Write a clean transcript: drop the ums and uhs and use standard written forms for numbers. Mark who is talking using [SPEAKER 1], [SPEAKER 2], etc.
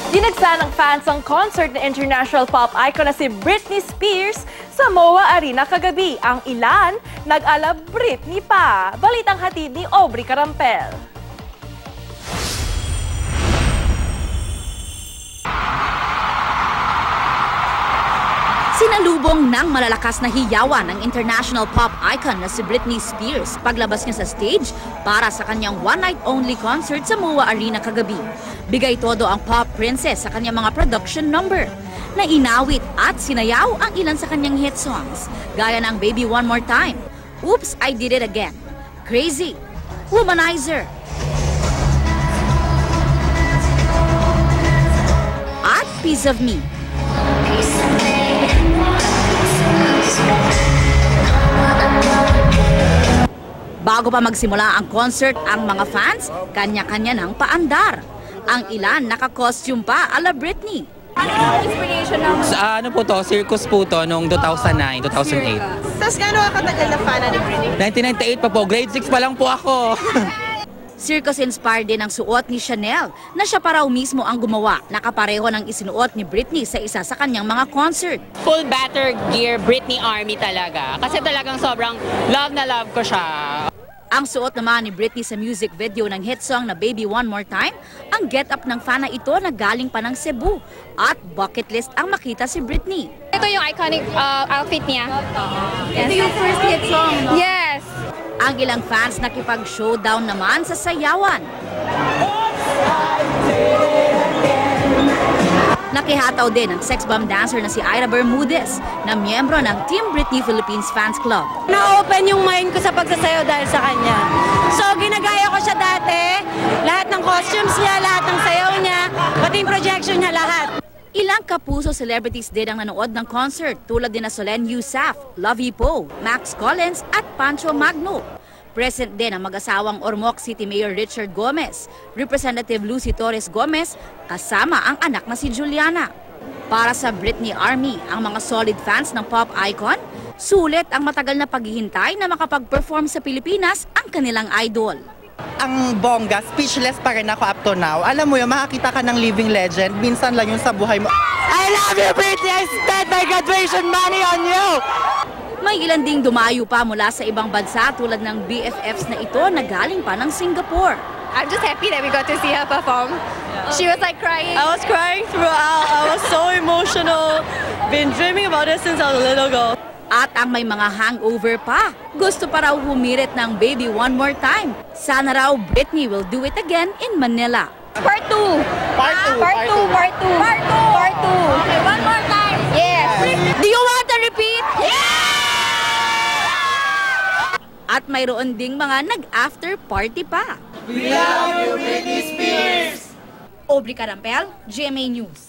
[SPEAKER 1] Dinagsa ng fans ang concert ng international pop icon na si Britney Spears sa MOA Arena kagabi. Ang ilan, nag-ala Britney pa. Balitang hatid ni Aubrey Carampel.
[SPEAKER 2] Sinalubong ng malalakas na hiyawan ng international pop icon na si Britney Spears paglabas niya sa stage para sa kanyang one-night-only concert sa MOA Arena kagabi. Bigay todo ang pop princess sa kanyang mga production number. Nainawit at sinayaw ang ilan sa kanyang hit songs, gaya ng Baby One More Time, Oops, I Did It Again, Crazy, Womanizer, at Piece of Me. Bago pa magsimula ang concert, ang mga fans, kanya-kanya ng paandar. Ang ilan naka-costume pa ala Britney.
[SPEAKER 3] Ano ang inspiration ng...
[SPEAKER 4] Ano po to? Circus po to noong 2009, 2008.
[SPEAKER 3] Tapos gano'n katagal na fan ni Britney?
[SPEAKER 4] 1998 pa po, grade 6 pa lang po ako.
[SPEAKER 2] Circus-inspired din ang suot ni Chanel na siya pa raw mismo ang gumawa. Nakapareho ng isinuot ni Britney sa isa sa kanyang mga concert.
[SPEAKER 5] Full batter gear Britney Army talaga. Kasi talagang sobrang love na love ko siya.
[SPEAKER 2] Ang suot naman ni Britney sa music video ng hit song na Baby One More Time, ang get-up ng fan na ito na galing pa ng Cebu. At bucket list ang makita si Britney.
[SPEAKER 6] Ito yung iconic outfit niya.
[SPEAKER 2] Ito yung first hit song.
[SPEAKER 6] Yes!
[SPEAKER 2] Ang ilang fans nakipag-showdown naman sa sayawan. Nakihataw din ang sex bomb dancer na si Ira Bermudez na miyembro ng Team Britney Philippines Fans Club.
[SPEAKER 3] Na-open yung mind ko sa pagsasayaw dahil sa kanya. So ginagaya ko siya dati, lahat ng costumes niya, lahat ng sayaw niya, pati yung projection niya, lahat.
[SPEAKER 2] Ilang kapuso celebrities din ang nanood ng concert tulad din na Solenn Yusaf, Lovey Poe, Max Collins at Pancho Magno. Present din ang mag-asawang Ormoc City Mayor Richard Gomez, Representative Lucy Torres Gomez, kasama ang anak na si Juliana. Para sa Britney Army, ang mga solid fans ng pop icon, sulit ang matagal na paghihintay na makapag-perform sa Pilipinas ang kanilang idol.
[SPEAKER 7] Ang bongga, speechless pa rin ako up to now. Alam mo yun, makakita ka ng living legend, minsan lang yun sa buhay mo. I love you, Britney! I spent my graduation money on you!
[SPEAKER 2] May ilan ding dumayo pa mula sa ibang bansa tulad ng BFFs na ito na galing pa ng Singapore.
[SPEAKER 6] I'm just happy that we got to see her perform. She was like crying.
[SPEAKER 3] I was crying throughout. I was so emotional. Been dreaming about it since I was a little girl.
[SPEAKER 2] At ang may mga hangover pa, gusto pa raw humirit ng Baby One More Time. Sana raw Britney will do it again in Manila.
[SPEAKER 6] Part 2.
[SPEAKER 7] Part 2.
[SPEAKER 6] Part 2. Part 2. Part 2. Part 2. Okay, one more time. Yes.
[SPEAKER 2] Do you want to repeat? Yeah! At mayroon ding mga nag-after party pa.
[SPEAKER 7] We love you, Britney Spears!
[SPEAKER 2] Aubrey Carampel, GMA News.